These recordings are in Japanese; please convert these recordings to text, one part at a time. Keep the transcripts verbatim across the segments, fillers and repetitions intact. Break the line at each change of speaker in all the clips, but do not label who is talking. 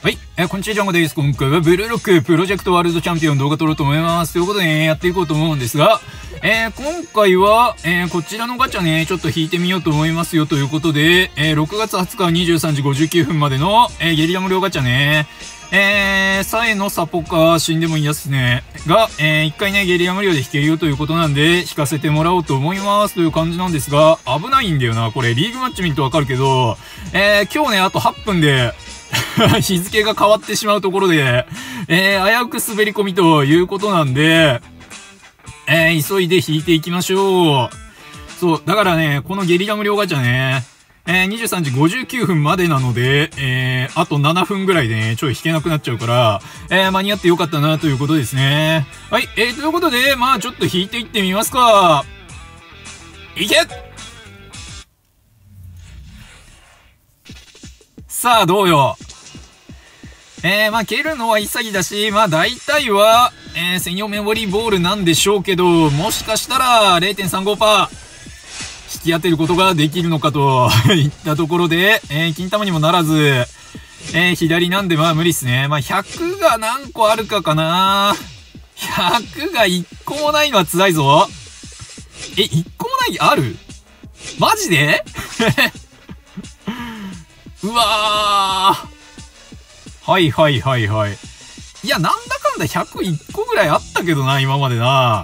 はい、えー、こんにちは、ジャンゴです。今回はブルーロックプロジェクトワールドチャンピオン動画撮ろうと思います。ということでね、やっていこうと思うんですが、えー、今回は、えー、こちらのガチャね、ちょっと引いてみようと思いますよということで、えー、ろくがつはつかにじゅうさんじごじゅうきゅうふんまでの、えー、ゲリラ無料ガチャね、えー、サエのサポか死んでもいいやつね、が、えー、一回ね、ゲリラ無料で引けるよということなんで、引かせてもらおうと思いますという感じなんですが、危ないんだよな、これ、リーグマッチ見るとわかるけど、えー、今日ね、あとはっぷんで、日付が変わってしまうところで、えー、危うく滑り込みということなんで、えー、急いで引いていきましょう。そう、だからね、このゲリラ無料ガチャね、えー、にじゅうさんじごじゅうきゅうふんまでなので、えー、あとななふんぐらいでね、ちょい引けなくなっちゃうから、えー、間に合ってよかったなということですね。はい、えー、ということで、まあちょっと引いていってみますか。いけ！さあ、どうよ。えー、まあ、蹴るのは潔だし、まあ、大体は、えー、専用メモリーボールなんでしょうけど、もしかしたら れいてんさんごパーセント 引き当てることができるのかといったところで、えー、金玉にもならず、えー、左なんでまあ無理っすね。まあ、ひゃくが何個あるかかな。ひゃくがいっこもないのは辛いぞ。え、いっこもないある？マジでうわー。はいはいはいはい。いや、なんだかんだひゃくいっこぐらいあったけどな、今までな。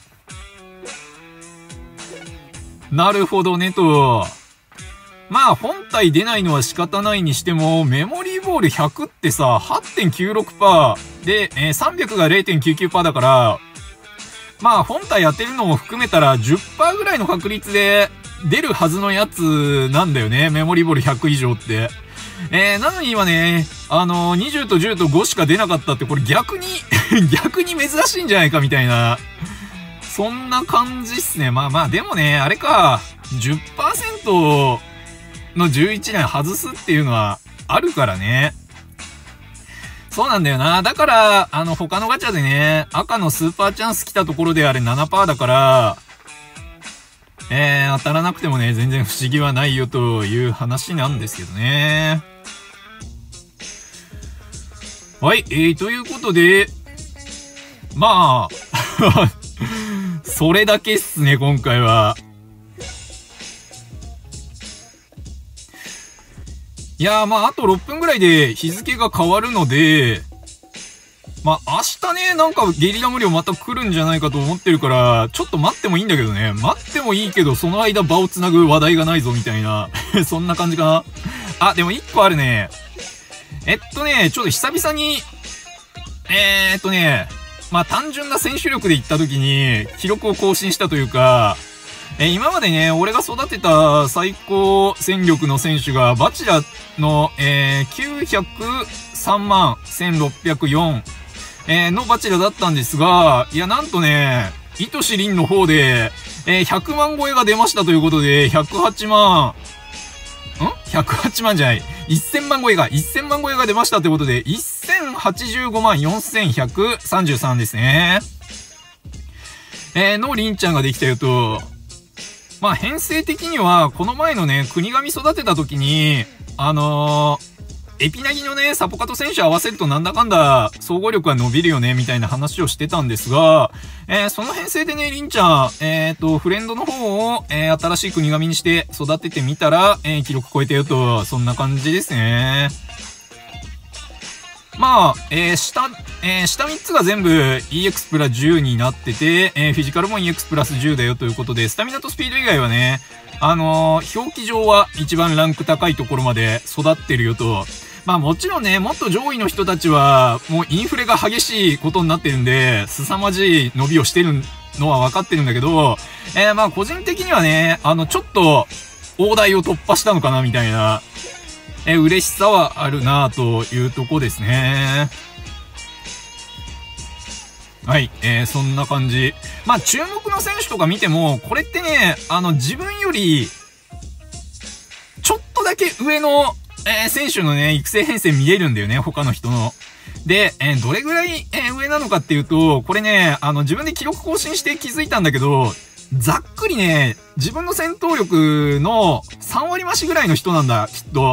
なるほどねと。まあ、本体出ないのは仕方ないにしても、メモリーボールひゃくってさ、はちてんきゅうろくパーセント で、えー、さんびゃくが れいてんきゅうきゅうパーセント だから、まあ、本体当てるのも含めたら じゅっパーセント ぐらいの確率で出るはずのやつなんだよね。メモリーボールひゃく以上って。えー、なのに今ね、あのー、にじゅうとじゅうとごしか出なかったって、これ逆に逆に珍しいんじゃないかみたいな。そんな感じっすね。まあまあ、でもね、あれか、じゅっパーセント のじゅういちねん外すっていうのはあるからね。そうなんだよな。だから、あの、他のガチャでね、赤のスーパーチャンス来たところであれ ななパーセント だから、えー、当たらなくてもね、全然不思議はないよという話なんですけどね。はい、えー、ということで、まあ、それだけっすね、今回は。いやー、まあ、あとろっぷんぐらいで日付が変わるので、まあ、明日ね、なんかゲリラ無料また来るんじゃないかと思ってるから、ちょっと待ってもいいんだけどね。待ってもいいけど、その間場をつなぐ話題がないぞ、みたいな。そんな感じかな。あ、でも一個あるね。えっとね、ちょっと久々に、えー、っとね、まあ、単純な選手力で言った時に、記録を更新したというか、えー、今までね、俺が育てた最高戦力の選手が、バチラの、えー、きゅうひゃくさんまんせんろっぴゃくよん、えー、のバチラだったんですが、いや、なんとね、イトシリンの方で、えー、ひゃくまん超えが出ましたということで、ひゃくはちまん、ん ?ひゃくはち 万じゃない。せんまん超えが、せんまん超えが出ましたということで、せんはちじゅうごまんよんせんひゃくさんじゅうさんですね。えー、のリンちゃんができたよと。まあ、編成的には、この前のね、国神育てた時に、あのー、エピナギのね、サポカト選手合わせるとなんだかんだ総合力が伸びるよね、みたいな話をしてたんですが、えー、その編成でね、リンちゃん、えっと、フレンドの方を、えー、新しい国神にして育ててみたら、えー、記録超えたよと、そんな感じですね。まあ、えー、下、えー、下みっつが全部 イーエックス プラじゅうになってて、えー、フィジカルも イーエックス プラスじゅうだよということで、スタミナとスピード以外はね、あのー、表記上は一番ランク高いところまで育ってるよと。まあもちろんね、もっと上位の人たちは、もうインフレが激しいことになってるんで、凄まじい伸びをしてるのは分かってるんだけど、えー、まあ個人的にはね、あの、ちょっと、大台を突破したのかな、みたいな、えー、嬉しさはあるなというとこですね。はい、えー、そんな感じ。まあ注目の選手とか見ても、これってね、あの、自分より、ちょっとだけ上の、えー、選手のね、育成編成見れるんだよね、他の人の。で、えー、どれぐらい、えー、上なのかっていうと、これね、あの、自分で記録更新して気づいたんだけど、ざっくりね、自分の戦闘力のさんわり増しぐらいの人なんだ、きっと。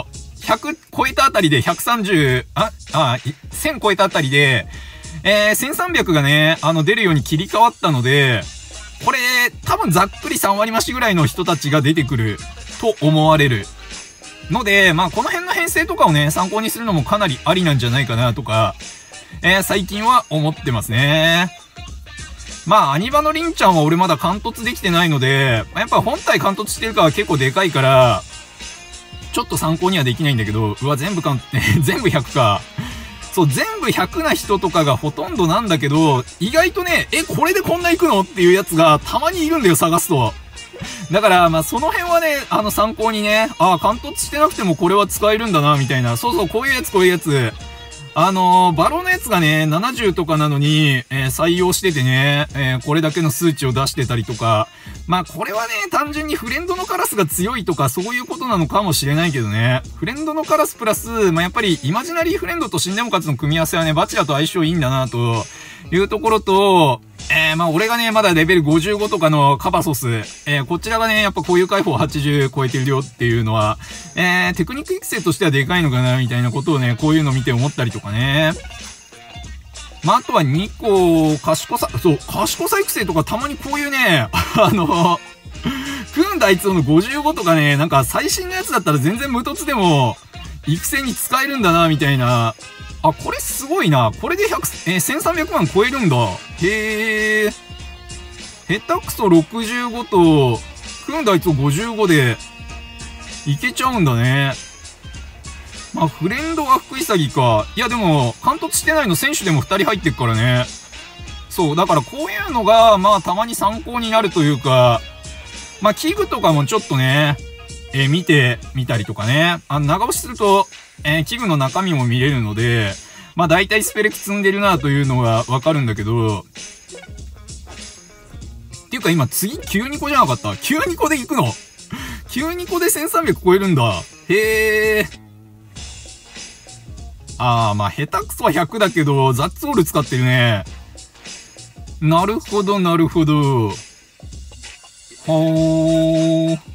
ひゃく超えたあたりでひゃくさんじゅう、あ、あ、せん超えたあたりで、えー、せんさんびゃくがね、あの、出るように切り替わったので、これ、多分ざっくりさん割増しぐらいの人たちが出てくると思われる。ので、まあ、この辺の編成とかをね、参考にするのもかなりありなんじゃないかなとか、えー、最近は思ってますね。まあ、アニバのリンちゃんは俺まだ貫突できてないので、やっぱ本体貫突してるかは結構でかいから、ちょっと参考にはできないんだけど、うわ、全部かん、全部ひゃくか。そう、全部ひゃくな人とかがほとんどなんだけど、意外とね、え、これでこんな行くのっていうやつがたまにいるんだよ、探すと。だから、まあ、その辺はね、あの、参考にね、ああ、貫突してなくてもこれは使えるんだな、みたいな。そうそう、こういうやつ、こういうやつ。あのー、バロのやつがね、ななじゅうとかなのに、えー、採用しててね、えー、これだけの数値を出してたりとか。まあ、これはね、単純にフレンドのカラスが強いとか、そういうことなのかもしれないけどね。フレンドのカラスプラス、まあ、やっぱり、イマジナリーフレンドとシンデモカツの組み合わせはね、バチラと相性いいんだな、というところと、えー、まあ、俺がね、まだレベルごじゅうごとかのカバソス、えー、こちらがね、やっぱ固有解放はちじゅう超えてるよっていうのは、えー、テクニック育成としてはでかいのかな、みたいなことをね、こういうの見て思ったりとかね。まあ、あとはにこ、賢さ、そう、賢さ育成とかたまにこういうね、あの、クーン大通のごじゅうごとかね、なんか最新のやつだったら全然無凸でも、育成に使えるんだな、みたいな。あ、これすごいな。これでひゃく、えー、せんさんびゃくまん超えるんだ。へえ。下手くそろくじゅうごと、クーン大通ごじゅうごで、いけちゃうんだね。まあ、フレンドが福潔か。いや、でも、貫突してないの選手でもふたり入ってっからね。そう、だからこういうのが、まあ、たまに参考になるというか、まあ、器具とかもちょっとね、えー、見てみたりとかね。あの、長押しすると、えー、器具の中身も見れるので、まあ、大体スペレク積んでるなというのがわかるんだけど、っていうか今次きゅうにこじゃなかった ?きゅうにこで行くの ?きゅうにこでせんさんびゃく超えるんだ。へえ。あー、まあ、下手くそはひゃくだけど、ザッツオール使ってるね。なるほど、なるほど。ほー。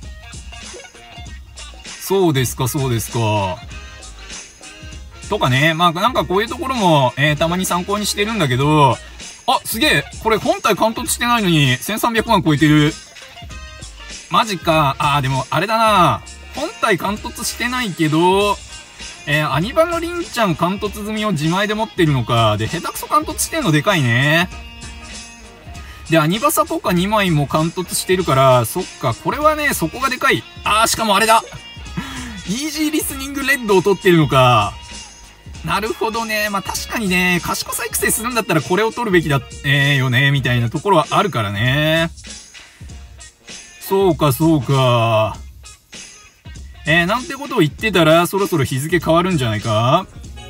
そうですか、そうですか。とかね。まあ、なんかこういうところも、えー、たまに参考にしてるんだけど、あ、すげえこれ本体貫突してないのに、せんさんびゃくまん超えてる。マジか。あー、でも、あれだな。本体貫突してないけど、えー、アニバのリンちゃん貫突済みを自前で持ってるのか。で、下手くそ貫突してんのでかいね。で、アニバサとかにまいも貫突してるから、そっか、これはね、そこがでかい。あー、しかもあれだイージーリスニングレッドを取ってるのか。なるほどね。まあ、確かにね、賢さ育成するんだったらこれを取るべきだ、えー、よね、みたいなところはあるからね。そうか、そうか。えー、なんてことを言ってたら、そろそろ日付変わるんじゃないか？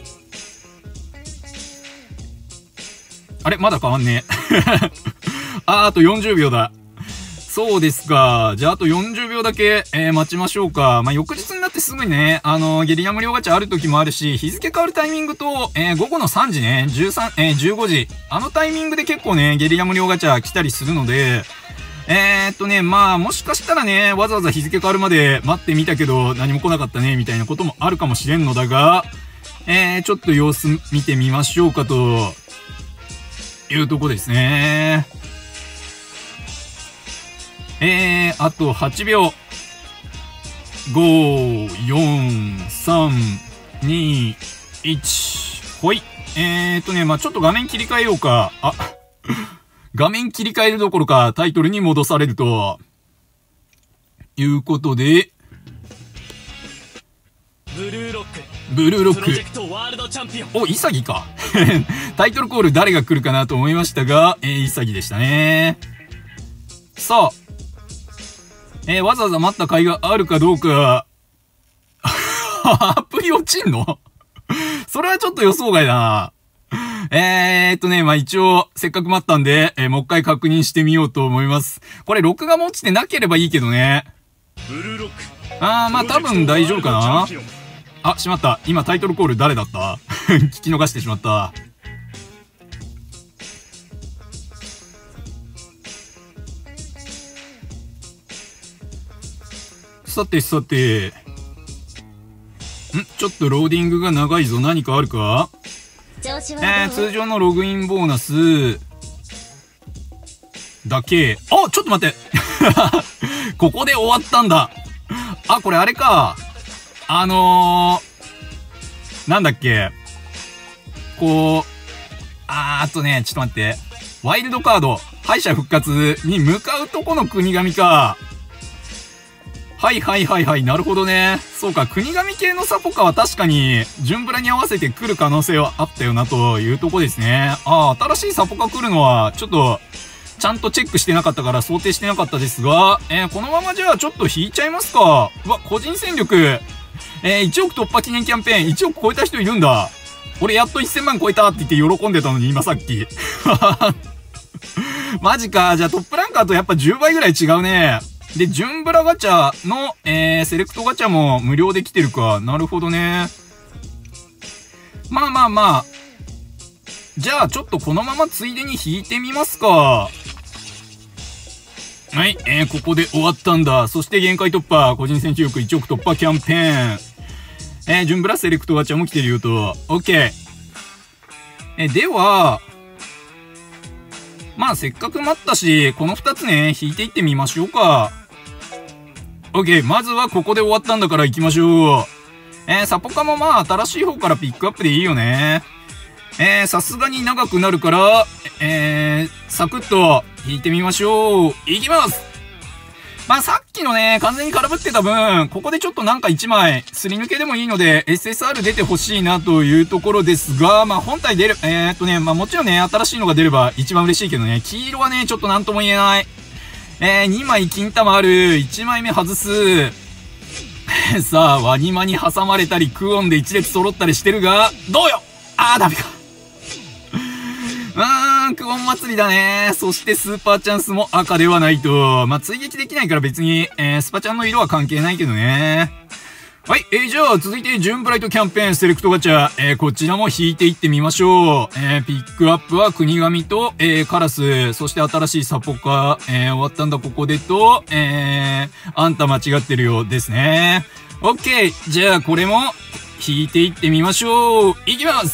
あれまだ変わんねえ。あー、あとよんじゅうびょうだ。そうですか。じゃあ、あとよんじゅうびょうだけ、えー、待ちましょうか。まあ、翌日になってすぐにね、あのー、ゲリラ無料ガチャある時もあるし、日付変わるタイミングと、えー、午後のさんじね、じゅうさん、えー、じゅうごじ。あのタイミングで結構ね、ゲリラ無料ガチャ来たりするので、えーっとね、まあ、もしかしたらね、わざわざ日付変わるまで待ってみたけど、何も来なかったね、みたいなこともあるかもしれんのだが、えー、ちょっと様子見てみましょうかと、いうとこですね。えー、あとはちびょう。ご、よん、さん、に、いち。ほい。えーっとね、まあ、ちょっと画面切り替えようか。あ、画面切り替えるどころかタイトルに戻されると。いうことで。
ブルーロック。
ブルーロック。
プロジェクトワールドチャンピオン。
お、イサギか。タイトルコール誰が来るかなと思いましたが、えー、イサギでしたね。さあ。えー、わざわざ待った甲斐があるかどうか。アプリ落ちんのそれはちょっと予想外だな。えーっとね、まあ、一応、せっかく待ったんで、えー、もう一回確認してみようと思います。これ、録画も落ちてなければいいけどね。
ブルーロック。
あー、まあ、多分大丈夫かな。あ、しまった。今タイトルコール誰だった聞き逃してしまった。さてさて。 ちょっとローディングが長いぞ。何かあるか？
調子はどう？
えー、通常のログインボーナスだけ。あ、ちょっと待ってここで終わったんだ。あ、これあれか。あのー、なんだっけ。こう、あーっとね、ちょっと待って。ワイルドカード、敗者復活に向かうとこの国神か。はいはいはいはい、なるほどね。そうか、国神系のサポカは確かに、順ブラに合わせて来る可能性はあったよなというとこですね。ああ、新しいサポカ来るのは、ちょっと、ちゃんとチェックしてなかったから想定してなかったですが、えー、このままじゃあちょっと引いちゃいますか。うわ、個人戦力、えー、いちおく突破記念キャンペーン、いちおく超えた人いるんだ。俺やっといっせんまん超えたって言って喜んでたのに、今さっき。マジか。じゃあトップランカーとやっぱじゅうばいぐらい違うね。で、純ブラガチャの、えー、セレクトガチャも無料で来てるか。なるほどね。まあまあまあ。じゃあちょっとこのままついでに引いてみますか。はい、えー、ここで終わったんだ。そして限界突破、個人戦記録いちおく突破キャンペーン。えー、純ブラセレクトガチャも来てるよと。OK。えー、では、まあせっかく待ったし、このふたつね、引いていってみましょうか。OK。まずはここで終わったんだから行きましょう。えー、サポカもまあ新しい方からピックアップでいいよね。えー、さすがに長くなるから、えー、サクッと引いてみましょう。いきます。まあさっきのね、完全に空振ってた分、ここでちょっとなんかいちまい、すり抜けでもいいので、エスエスアール 出てほしいなというところですが、まあ本体出る、えー、っとね、まあもちろんね、新しいのが出れば一番嬉しいけどね、黄色はね、ちょっとなんとも言えない。えー、にまい金玉ある、いちまいめ外す。さあ、ワニマに挟まれたり、クオンで一列揃ったりしてるが、どうよ。あー、ダメか。うーん、クオン祭りだね。そしてスーパーチャンスも赤ではないと。まあ、追撃できないから別に、えー、スパチャンの色は関係ないけどね。はい、えー、じゃあ続いて、ジュンブライトキャンペーンセレクトガチャ、えー、こちらも引いていってみましょう。えー、ピックアップは国神と、えー、カラス、そして新しいサポカ、えー、終わったんだここでと、えー、あんた間違ってるようですね。オッケー、じゃあこれも、引いていってみましょう。いきます。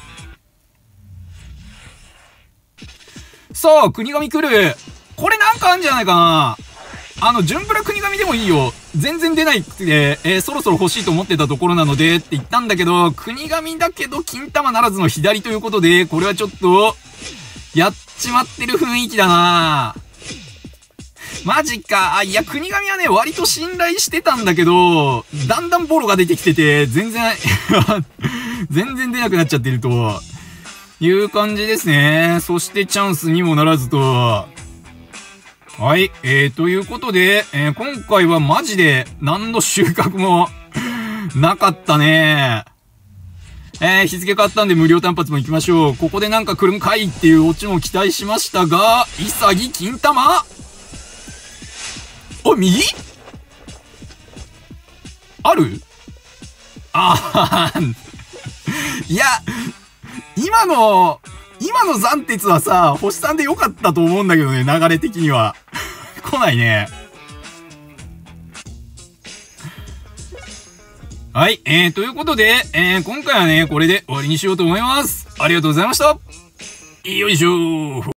さあ、国神来る。これなんかあんじゃないかな。あの、純ブラ国神でもいいよ。全然出ないくて、えー、そろそろ欲しいと思ってたところなので、って言ったんだけど、国神だけど、金玉ならずの左ということで、これはちょっと、やっちまってる雰囲気だな。マジか。いや、国神はね、割と信頼してたんだけど、だんだんボロが出てきてて、全然、全然出なくなっちゃってると。いう感じですね。そしてチャンスにもならずと。はい。えー、ということで、えー、今回はマジで何の収穫もなかったね。えー、日付変わったんで無料単発も行きましょう。ここでなんか来るんかいっていうオチも期待しましたが、イサギ金玉お、右あるあーいや、今の、今の斬鉄はさ、星さんで良かったと思うんだけどね、流れ的には。来ないね。はい、えー、ということで、えー、今回はね、これで終わりにしようと思います。ありがとうございました。よいしょー。